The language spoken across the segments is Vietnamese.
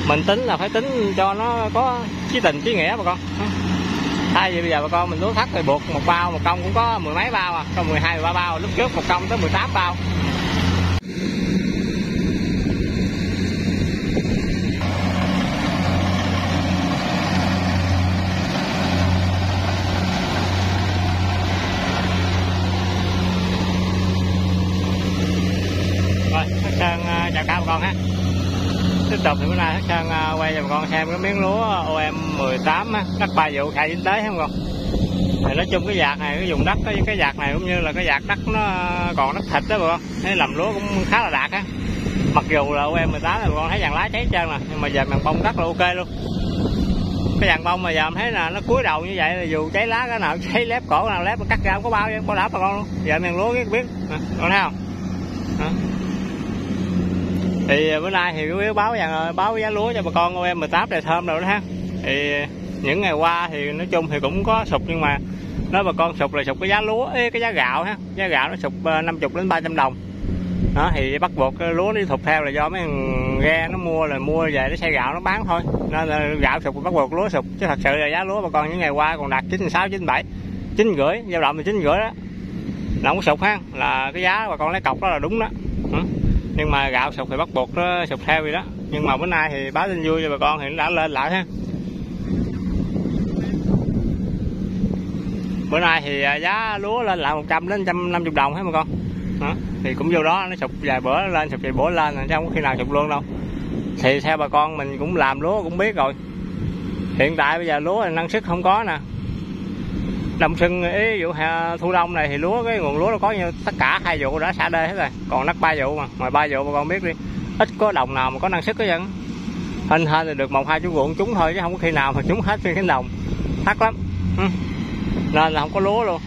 Mình tính là phải tính cho nó có chí tình chí nghĩa bà con. Thay vì bây giờ bà con mình lúa thắt thì buộc một bao một công cũng có mười mấy bao à, có 12 13 bao, lúc trước một công tới 18 bao. Rồi, Hắc Sơn chào cả bà con ha. Tiếp tục thì bữa nay Hắc Sơn quay cho bà con xem cái miếng lúa OM18 á, đất 3 vụ khai dính tế không con. Thì nói chung cái vạt này, cái vùng đất cái vạt này cũng như là cái vạt đất nó còn đất thịt đó bà con, thấy làm lúa cũng khá là đạt á. Mặc dù là OM18 thì bà con thấy vàng lá cháy trơn nè, nhưng mà giờ màng bông rất là ok luôn. Cái vàng bông mà giờ em thấy là nó cúi đầu như vậy là dù cháy lá cái nào cháy lép cổ, cái nào lép cắt ra không có bao chứ, có đáp bà con luôn. Giờ màng lúa biết con thấy không? Thì bữa nay thì cái báo giá lúa cho bà con OM18 đầy thơm rồi đó ha. Thì những ngày qua thì nói chung thì cũng có sụt, nhưng mà nói bà con sụt là sụt cái giá lúa, cái giá gạo ha, giá gạo nó sụt 50 đến 300 đồng. Đó thì bắt buộc cái lúa đi thụt theo là do mấy thằng ghe nó mua về nó xay gạo nó bán thôi, nên là gạo sụt bắt buộc lúa sụt. Chứ thật sự là giá lúa bà con những ngày qua còn đạt 96, 97, 9,5, dao động là 9,5 đó, là không có sụt ha, là cái giá bà con lấy cọc đó là đúng đó. Nhưng mà gạo sụt thì bắt buộc nó sụt theo vậy đó. Nhưng mà bữa nay thì báo tin vui cho bà con thì nó đã lên lại ha. Bữa nay thì giá lúa lên lại 100 đến 150 đồng hết bà con. Đó. Thì cũng vô đó nó sụt vài bữa lên, sụt vài bữa lên, chứ không có khi nào sụt luôn đâu. Thì theo bà con mình cũng làm lúa cũng biết rồi. Hiện tại bây giờ lúa là năng suất không có nè. Đông xuân ý vụ thu đông này thì lúa, cái nguồn lúa nó có như tất cả 2 vụ đã xả đê hết rồi, còn đất 3 vụ mà, ngoài 3 vụ bà con biết đi, ít có đồng nào mà có năng suất hết trơn. Hên thì được 1-2 chủ ruộng trúng thôi, chứ không có khi nào mà trúng hết trên cánh đồng, thắt lắm. Nên là không có lúa luôn.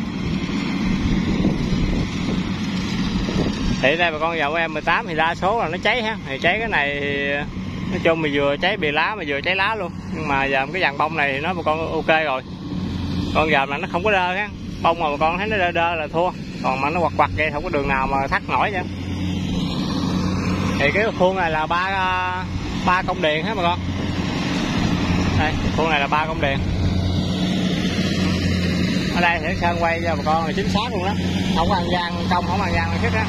Thì đây bà con dầu em 18 thì đa số là nó cháy ha, thì cháy cái này thì nói chung mình vừa cháy bì lá mà vừa cháy lá luôn. Nhưng mà giờ cái vàng bông này thì nó bà con ok rồi. Con giờ mà nó không có đơ ha, bông mà bà con thấy nó đơ là thua, còn mà nó quặt quặt vậy không có đường nào mà thắt nổi nữa. Thì cái khuôn này là ba công điền hết bà con. Đây, khuôn này là 3 công điền. Ở đây thì Sơn quay cho bà con là chính xác luôn đó, không có ăn gian công, không ăn gian sức á.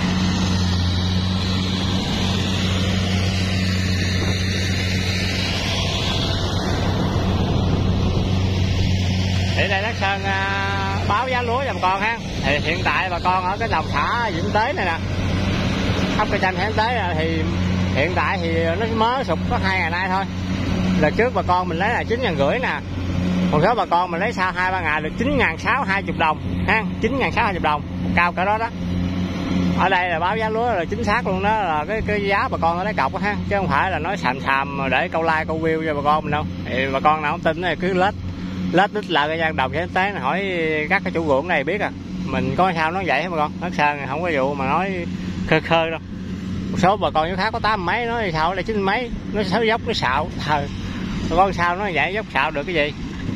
Thì đây Đất Sơn báo giá lúa cho bà con ha. Thì hiện tại bà con ở cái đồng xã Vĩnh Tế này nè, ấp Cây Chanh Vĩnh Tế này, thì hiện tại thì nó mới sụt có 2 ngày nay thôi. Là trước bà con mình lấy là 9,5 nè, còn số bà con mình lấy sau 2-3 ngày được 9.620 đồng ha, 9.620 đồng, cao cỡ đó đó. Ở đây là báo giá lúa là chính xác luôn đó, là cái giá bà con ở lấy cọc đó ha, chứ không phải là nói xàm để câu like câu view cho bà con mình đâu. Thì bà con nào không tin thì cứ lết đích là cái gian đồng Vĩnh Tế này, hỏi các cái chủ ruộng này biết à. Mình có sao nói vậy hả bà con, Đất Sơn không có vụ mà nói khơi đâu. Một số bà con như khác có 8 mấy nói sao ở đây 9 mấy, nó xấu dốc nó xạo thời. Bà con sao nó vậy, dốc xạo được cái gì.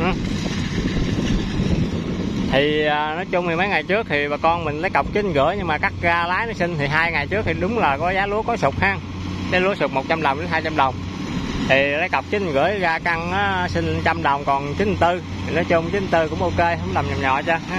Thì nói chung thì mấy ngày trước thì bà con mình lấy cọc 9,5, nhưng mà cắt ra lái nó sinh thì 2 ngày trước thì đúng là có giá lúa có sụt ha, cái lúa sụt 100 đồng đến 200 đồng. Thì lấy cọc 9,5 ra căn nó sinh 100 đồng, còn 9,4 thì nói chung 9,4 cũng ok, không đầm nhầm nhọ cho ha.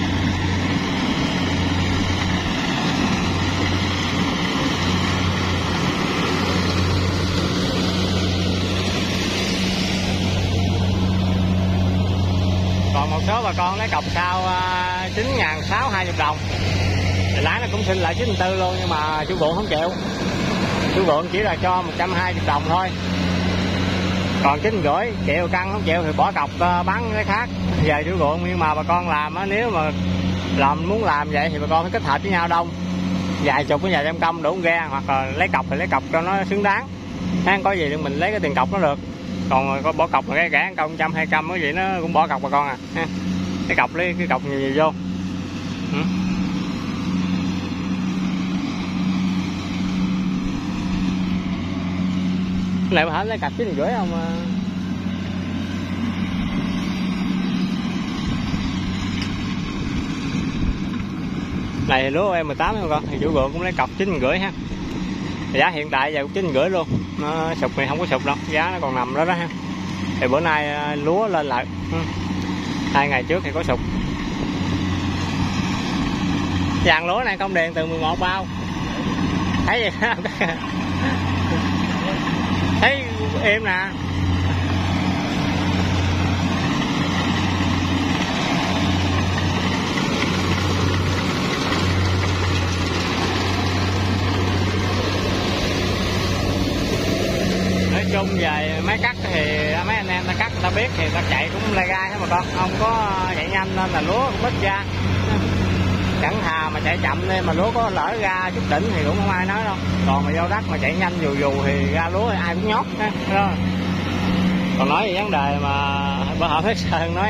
Còn một số bà con lấy cọc sau 9.620 đồng thì lái nó cũng xin lại 9,4 luôn, nhưng mà chủ ruộng không chịu. Chủ ruộng chỉ là cho 120 đồng thôi, còn 9,5 chịu cân không chịu thì bỏ cọc bán cái khác về chủ ruộng. Nhưng mà bà con làm á, nếu mà muốn làm vậy thì bà con phải kết hợp với nhau đông, vài chục với vài trăm công đủ ghe, hoặc là lấy cọc thì lấy cọc cho nó xứng đáng. Hay có gì thì mình lấy cái tiền cọc nó được, còn có bỏ cọc là cái rẻ công 100-200 cái gì nó cũng bỏ cọc bà con à. Cái cọc lấy cái cọc nhiều vô. Này bà Hạnh lấy cặp 9,5 không? Này lúa em 18 không con, thì chủ ruộng cũng lấy cọc 9,5 ha. Giá hiện tại giờ cũng 9,5 luôn, nó sụp thì không có sụp đâu, giá nó còn nằm đó đó ha. Thì bữa nay lúa lên lại, 2 ngày trước thì có sụp. Dàn lúa này công điện từ 11 bao, thấy gì thấy im nè. Nói chung về máy cắt thì mấy anh em ta cắt ta biết thì ta chạy cũng lai gai hết mà con, không có chạy nhanh nên là lúa cũng ít ra. Chẳng thà mà chạy chậm đi mà lúa có lỡ ra chút đỉnh thì cũng không ai nói đâu. Còn mà vô đất mà chạy nhanh dù dù thì ra lúa thì ai cũng nhót ha. Còn nói về vấn đề mà bữa hổm hết Sơn nói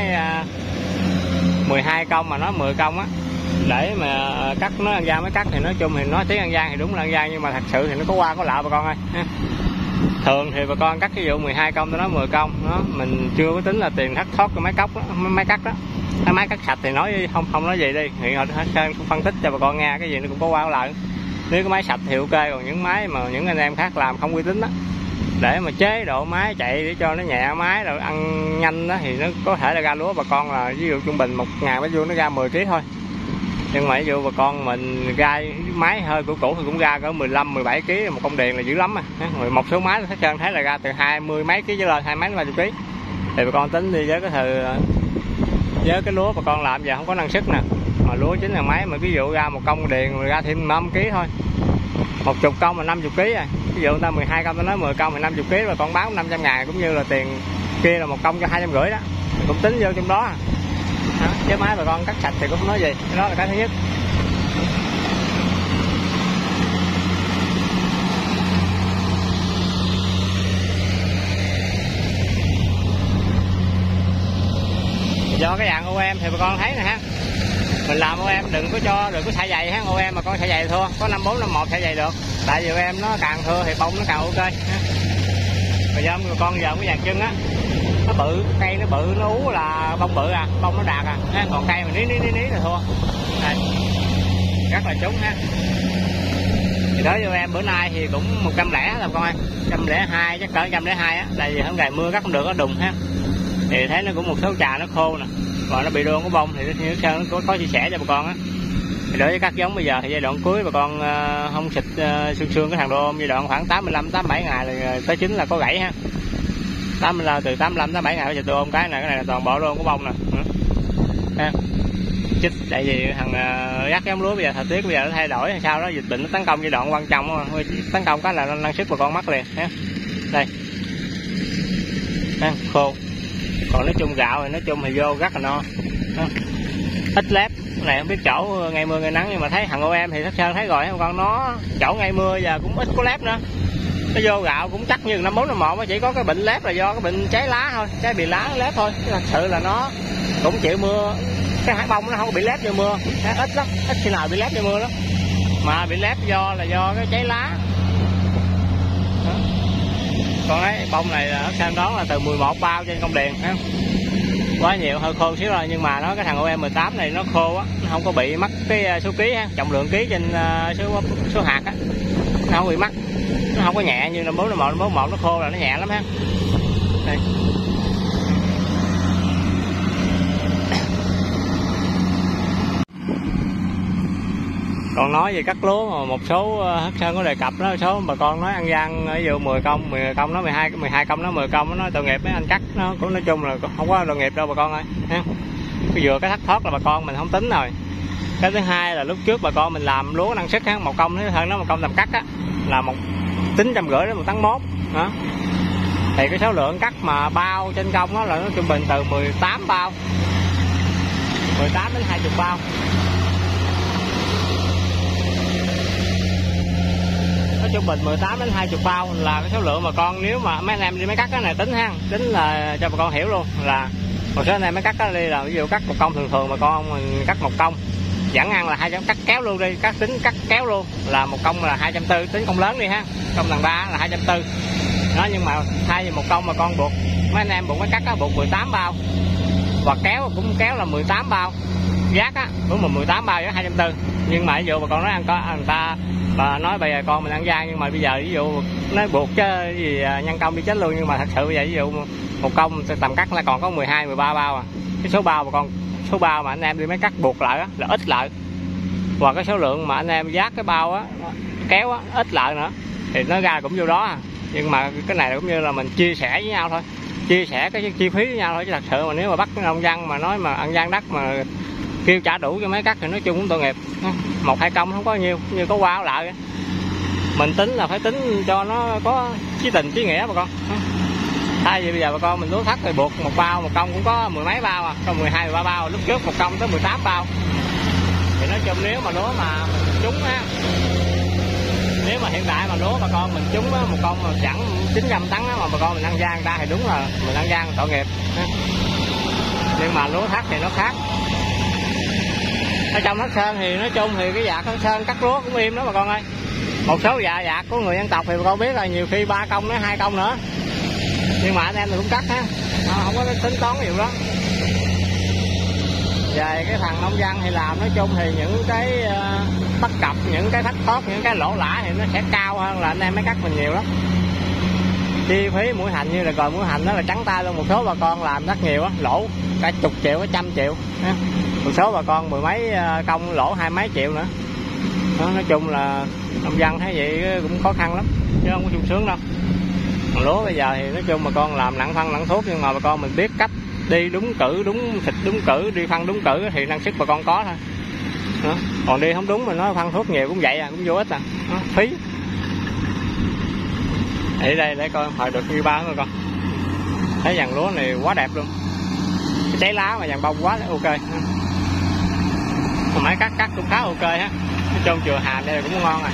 12 công mà nói 10 công á, để mà cắt nó An Giang mới cắt thì nói chung thì nói tiếng An Giang thì đúng là An Giang, nhưng mà thật sự thì nó có qua có lại bà con ơi. Thường thì bà con cắt cái vụ 12 công tôi nói 10 công đó, mình chưa có tính là tiền thất thoát cái máy cắt đó, máy cắt đó. Cái máy cắt sạch thì nói không nói gì đi, hiện hồi Sơn cũng phân tích cho bà con nghe cái gì nó cũng có qua có lại. Nếu cái máy sạch thì ok, còn những máy mà những anh em khác làm không uy tín đó, để mà chế độ máy chạy để cho nó nhẹ máy rồi ăn nhanh đó thì nó có thể là ra lúa bà con là ví dụ trung bình 1.000 mét vuông nó ra 10 kg thôi. Nhưng mà ví dụ bà con mình ra máy hơi cũ thì cũng ra cỡ 15-17 kg, một công điện là dữ lắm à. Một số máy hết trơn thấy là ra từ 20 mấy kg trở lên, 20 mấy 30 kg. Thì bà con tính đi với cái thời với cái lúa bà con làm giờ không có năng sức nè, mà lúa chính là máy mà ví dụ ra một công điện rồi ra thêm 5 kg thôi, 10 công là 50 kg rồi. Ví dụ người ta 12 công, ta nói 10 công thì 50 kg, và con bán 500 ngàn, cũng như là tiền kia là một công cho 250 đó, cũng tính vô trong đó. Chứ máy bà con cắt sạch thì cũng không nói gì, cái đó là cái thứ nhất. Do cái dạng OEM thì bà con thấy nè ha, mình làm OEM đừng có xả dày ha, OEM mà con xả dày thua, có 54 51 xả dày được, tại vì OEM nó càng thưa thì bông nó càng ok ha. Bây giờ con giờ cái dàn chân á, nó bự, cây nó bự, nó ú là bông bự à, bông nó đạt à, còn cây mà ní là thua. Đây, rất là trúng ha. Thì đối với em bữa nay thì cũng 100 là con ơi, 102 chắc cỡ 102 á, tại vì hôm ngày mưa cắt không được, nó đùng ha. Thì thấy nó cũng một số trà nó khô nè, còn nó bị đôn có bông thì nó Sơn có chia sẻ cho bà con á. Thì đối với các giống bây giờ thì giai đoạn cuối bà con không xịt xương cái thằng đô ôm, giai đoạn khoảng 85-87 ngày là tới 9 là có gãy ha. Từ 85-87 ngày phải xịt đô ôm cái này là toàn bộ đôn có bông nè. Ha. Chích tại vì thằng rắc giống lúa bây giờ thời tiết bây giờ nó thay đổi, sau đó dịch bệnh nó tấn công giai đoạn quan trọng, tấn công cái là năng suất bà con mất liền ha. Đây. Ha, khô. Còn nói chung gạo thì nói chung thì vô rất là no, ít lép. Cái này không biết chỗ ngày mưa ngày nắng, nhưng mà thấy thằng OEM thì Thất Sơn thấy rồi không con, nó chỗ ngày mưa giờ cũng ít có lép nữa, nó vô gạo cũng chắc như 5451, chỉ có cái bệnh lép là do cái bệnh cháy lá thôi, cháy bị lá lép thôi, chứ thật sự là nó cũng chịu mưa, cái hạt bông nó không bị lép vô mưa, ít lắm, ít khi nào bị lép vô mưa lắm, mà bị lép do cái cháy lá. Đó. Còn đấy bông này là Thất Sơn đoán là từ 11 bao trên công điện ha. Quá nhiều, hơi khô xíu rồi, nhưng mà nó cái thằng OEM18 này nó khô á, nó không có bị mất cái số ký ha, trọng lượng ký trên số hạt á, nó không bị mất, nó không có nhẹ như 5451, nó khô là nó nhẹ lắm ha. Đây. Còn nói về cắt lúa mà một số Thất Sơn có đề cập đó, số bà con nói An Giang ví dụ 10 công nó 12 công nó 10 công nó tội nghiệp mấy anh cắt, nó cũng nói chung là không có tội nghiệp đâu bà con ơi ha. Cái vừa cái thắt thoát là bà con mình không tính rồi. Cái thứ hai là lúc trước bà con mình làm lúa năng suất ha, một công hơn nó một công tầm cắt á là tính 150 đến 1 tấn mốt đó. Thì cái số lượng cắt mà bao trên công đó là nó trung bình từ 18 bao, 18 đến 20 bao. Trung bình 18 đến 20 bao là cái số lượng mà con, nếu mà mấy anh em đi máy cắt cái này tính ha, tính là cho bà con hiểu luôn, là một số anh em máy cắt đó đi là ví dụ cắt một công thường mà con mình cắt một công dẫn ăn là 200, cắt kéo luôn đi, tính cắt kéo luôn là một công là 240, tính công lớn đi ha, công tầng 3 là 240 đó. Nhưng mà thay vì một công mà con buộc mấy anh em buộc máy cắt đó, buộc 18 bao và kéo cũng kéo là 18 bao, giác á, đúng mà 18 bao giá 240. Nhưng mà ví dụ bà con nói ăn có người ta bà nói bây giờ con mình ăn gian, nhưng mà bây giờ ví dụ nó buộc chứ gì nhân công đi chết luôn. Nhưng mà thật sự bây giờ ví dụ một công tầm cắt là còn có 12 13 bao à. Cái số bao bà con, số bao mà anh em đi mấy cắt buộc lại á là ít lại, và cái số lượng mà anh em dát cái bao á kéo á ít lại nữa thì nó ra cũng vô đó à. Nhưng mà cái này cũng như là mình chia sẻ với nhau thôi, chia sẻ cái chi phí với nhau thôi, chứ thật sự mà nếu mà bắt nông dân mà nói mà ăn gian đắt mà kêu trả đủ cho mấy cắt thì nói chung cũng tội nghiệp. Một hai công không có nhiều, như có qua lại mình tính là phải tính cho nó có chí tình chí nghĩa bà con. Thay vì bây giờ bà con mình lúa thắt thì buộc một bao một công cũng có mười mấy bao à, có 12 13 bao, lúc trước một công tới 18 bao. Thì nói chung nếu mà lúa mà mình trúng á, nếu mà hiện tại mà lúa bà con mình trúng á, một công mà chẳng 900 tấn á, mà bà con mình ăn gian ta thì đúng là mình ăn gian tội nghiệp. Nhưng mà lúa thắt thì nó khác. Ở trong Thất Sơn thì nói chung thì cái dạt Thất Sơn cắt lúa cũng im đó bà con ơi. Một số dạt của người dân tộc thì bà con biết là nhiều khi 3 công đến 2 công nữa. Nhưng mà anh em thì cũng cắt ha, không có tính toán nhiều đó. Về cái thằng nông dân thì làm nói chung thì những cái bất cập, những cái thách thoát, những cái lỗ lã thì nó sẽ cao hơn là anh em mới cắt mình nhiều lắm. Chi phí mũi hành như là còi mũi hành đó là trắng tay luôn. Một số bà con làm rất nhiều á, lỗ cả chục triệu, cả 100 triệu. Một số bà con mười mấy công lỗ 20 mấy triệu nữa. Đó, nói chung là nông dân thấy vậy cũng khó khăn lắm, chứ không có sung sướng đâu. Còn lúa bây giờ thì nói chung bà con làm nặng phân nặng thuốc, nhưng mà bà con mình biết cách đi đúng cử, đúng thịt đúng cử, đi phân đúng cử thì năng suất bà con có thôi. Đó. Còn đi không đúng mà nói phân thuốc nhiều cũng vậy à, cũng vô ích à. Đó, phí. Ở đây để coi hồi được như ba rồi con. Thấy dàn lúa này quá đẹp luôn. Cái trái lá mà dàn bông quá ok. Còn máy cắt cũng khá ok ha. Cái trôn chừa hàm đây cũng ngon à.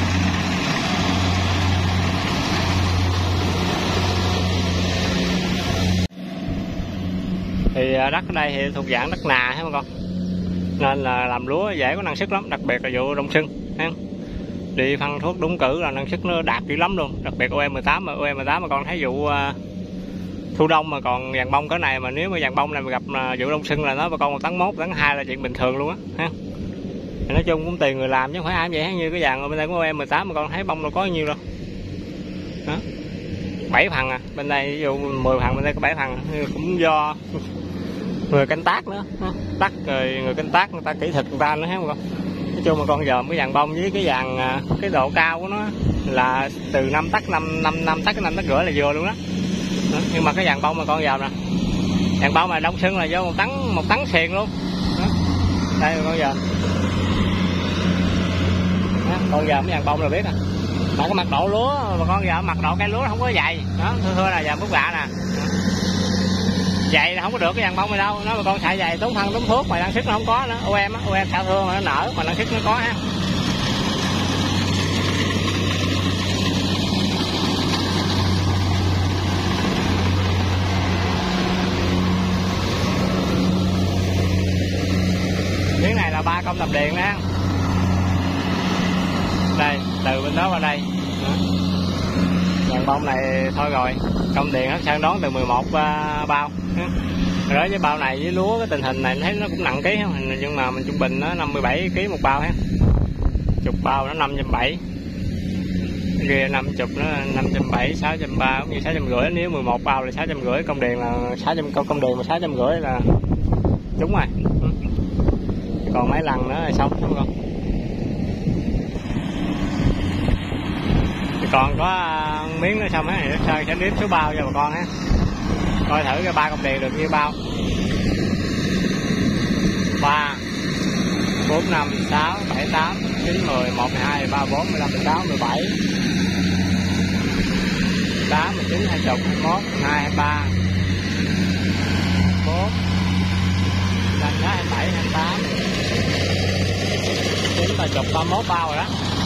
Thì đất ở đây thì thuộc dạng đất nà ha bà con, nên là làm lúa dễ có năng suất lắm, đặc biệt là vụ đông xuân ha. Đi phân thuốc đúng cử là năng suất nó đạt dữ lắm luôn, đặc biệt OE18 mà OE18 mà con thấy vụ thu đông mà còn vàng bông cái này, mà nếu mà vàng bông này mà gặp vụ đông xuân là nó bà con 1 tấn 1 tấn 2 là chuyện bình thường luôn á ha. Thì nói chung cũng tùy người làm chứ không phải ai vậy, như cái vàng bên đây của OE18 mà con thấy bông đâu có nhiêu đâu. Đó. 7 phần à, bên đây ví dụ 10 phần, bên đây có 7 phần, cũng do người canh tác nữa, tắt rồi người canh tác người ta kỹ thuật người ta nữa hết con. Nói chung mà con dòm cái vàng bông với cái vàng cái độ cao của nó là từ 5 tấc 5 tấc 5 tấc rưỡi là vừa luôn đó. Nhưng mà cái vàng bông mà con dòm nè, vàng bông mà đông xuân là do 1 tấn xiền luôn. Đó. Đây con dòm, con dòm cái vàng bông là biết à. Mà cái mặt độ lúa mà con dòm mặt độ cây lúa không có dày đó, thưa là dòm bút lạ nè. Vậy là không có được cái vàng bông này đâu, nó mà con xài dày tốn phân tốn thuốc mà năng suất nó không có nữa. OEM xạo thưa mà nó nở mà năng suất nó có ha. Miếng này là 3 công tầm điện đó. Đây, từ bên đó qua đây. Vàng bông này thôi rồi, công điện nó sang đón từ 11 bao. Rồi với bao này với lúa cái tình hình này thấy nó cũng nặng ký, nhưng mà mình trung bình nó 57 kg một bao ha. Chục bao nó 570. Ghê 50 nó 570, 630 cũng như 650, nếu 11 bao là 650, công điện là 600, công điện mà 650 là đúng rồi. Còn mấy lần nữa là xong đúng không? Thì còn có miếng nữa xong á thì nó sẽ đếm số bao cho bà con ha. Coi thử cái 3 công điện được nhiêu bao. 3 4 5 6 7 8 9 10 1 12 13 14 15 16 17 18 19 20 21 22 23 4 26 27 28 9 30 31 bao rồi đó.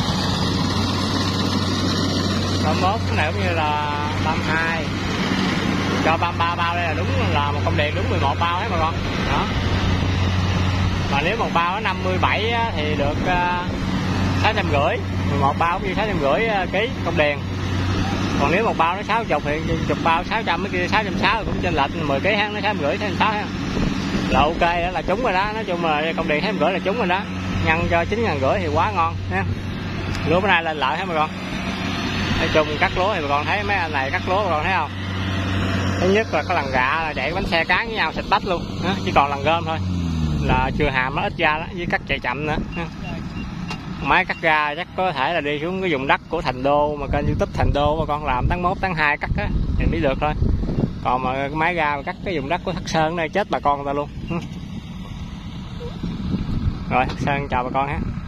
31 cái này cũng như là 32, cho 33 bao đây là đúng là một công điện đúng 11 bao hết bà con. Đó. Mà nếu một bao nó 57 á, thì được 650, 11 bao cũng như 650 kg công điện. Còn nếu một bao nó 60 thì chục bao 600 mấy kia 660 cũng chênh lệch 10 kg nó 650 660 ha. là ok đó, là trúng rồi đó. Nói chung là công điện thấy 1,5 là trúng rồi đó, nhân cho 9.500 thì quá ngon nha. Lúa bữa nay lên lợi hết bà con. Nói chung cắt lúa thì bà con thấy mấy anh này cắt lúa bà con thấy không, thứ nhất là có lần gạ là chạy bánh xe cán với nhau xịt bách luôn, chỉ còn lần gom thôi, là chưa hàm nó ít ra đó, với cắt chạy chậm nữa. Máy cắt ra chắc có thể là đi xuống cái vùng đất của Thành Đô, mà kênh YouTube Thành Đô mà con làm tháng 1 tháng 2 cắt á thì mới được thôi. Còn mà cái máy ra mà cắt cái vùng đất của Thất Sơn này chết bà con người ta luôn. Rồi Thất Sơn chào bà con ha.